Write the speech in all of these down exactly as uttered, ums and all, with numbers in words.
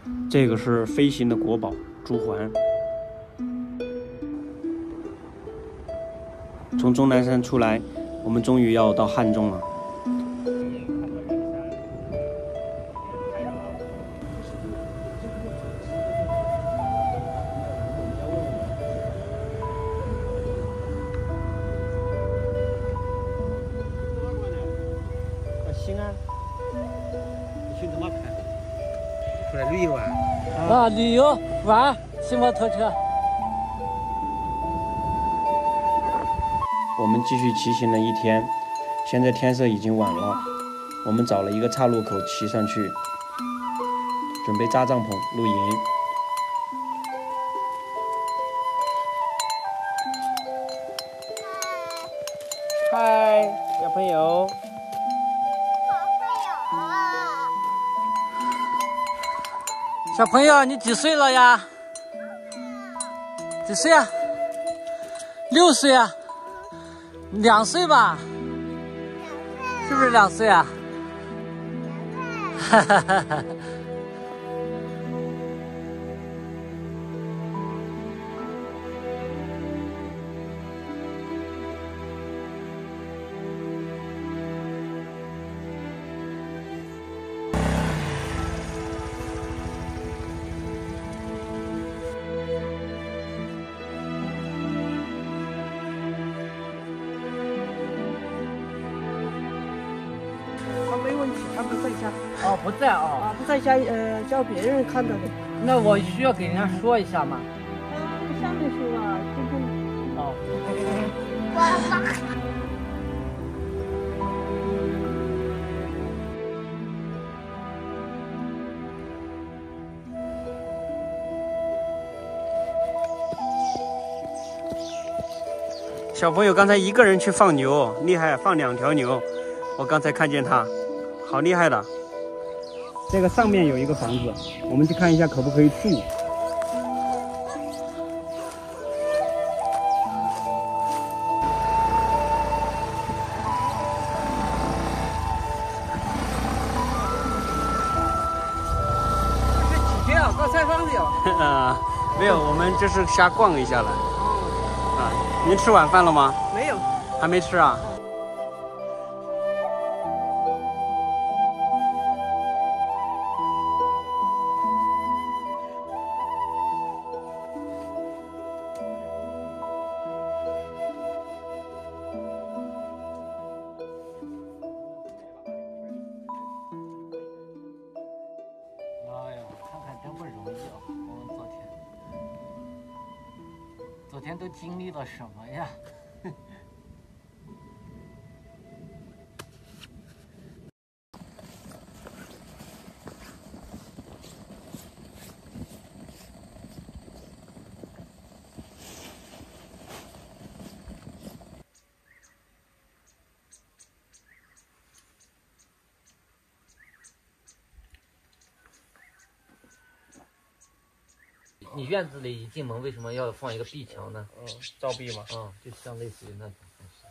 这个是飞行的国宝朱鹮。从终南山出来，我们终于要到汉中了。西安，你去怎么看？出来旅游啊？ 啊，旅游玩，骑摩托车。 我们继续骑行了一天，现在天色已经晚了，我们找了一个岔路口骑上去，准备扎帐篷露营。嗨，小朋友。 小朋友，你几岁了呀？几岁啊？六岁啊？两岁吧？是不是两岁啊？哈哈哈哈。 没问题，他不在家。 哦，不在啊、 啊，不在家，呃，叫别人看到的。 那我需要给人家说一下吗？ 嗯，下面说了，今天。 哦。 小朋友刚才一个人去放牛，厉害，放两条牛。我刚才看见他，好厉害的。这个上面有一个房子，我们去看一下可不可以住。 这几天啊，到采访的哟。 啊，没有，我们就是瞎逛一下了。啊，您吃晚饭了吗？ 没有， 还没吃啊？ 哎呀，看看真不容易啊！我们昨天，昨天都经历了什么呀？你院子里一进门为什么要放一个壁墙呢？ 嗯，照壁嘛。 嗯，就像类似于那种东西。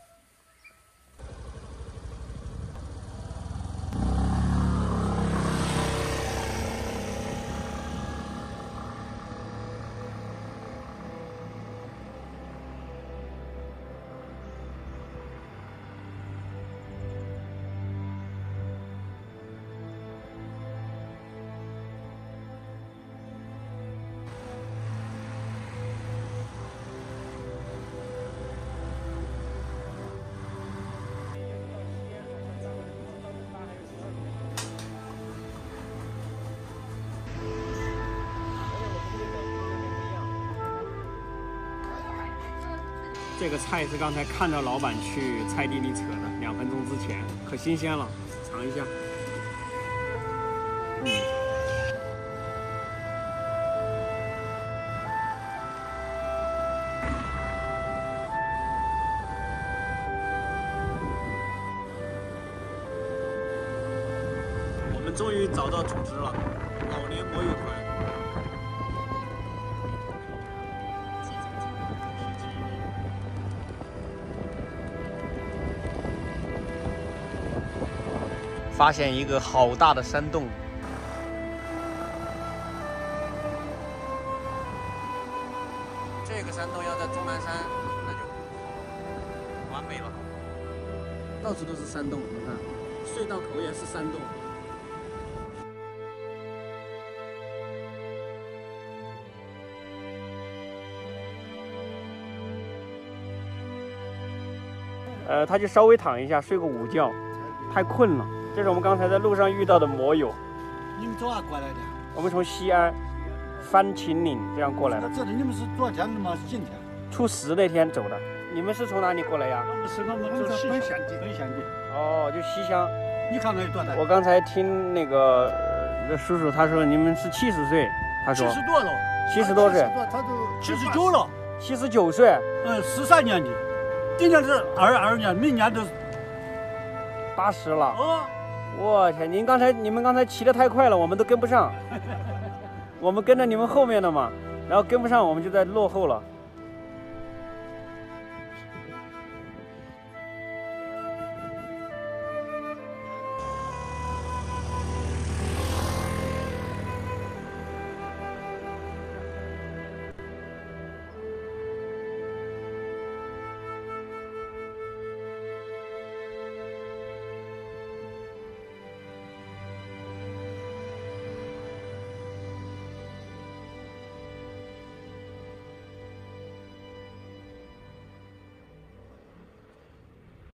这个菜是刚才看到老板去菜地里扯的，两分钟之前，可新鲜了，尝一下。嗯。我们终于找到组织了，老年摩友团。发现一个好大的山洞， 这个山洞要在终南山，那就完美了。到处都是山洞，你看，隧道口也是山洞。呃，他就稍微躺一下，睡个午觉，太困了。这是我们刚才在路上遇到的摩友。 你们从哪过来的？ 我们从西安翻秦岭这样过来的。 这里你们是昨天的吗？是今天？ 初十那天走的。你们是从哪里过来呀？ 我们是我们走西县的，本县的。 哦，就西乡。 你看看有多大？ 我刚才听那个呃叔叔他说你们是七十岁，他说七十多了， 七十多岁， 他都七十九了， 七十九岁。 嗯，四三年的，今年是二二年，明年都八十了。 哦， 我天，您刚才你们刚才骑得太快了，我们都跟不上。我们跟着你们后面的嘛，然后跟不上，我们就在落后了。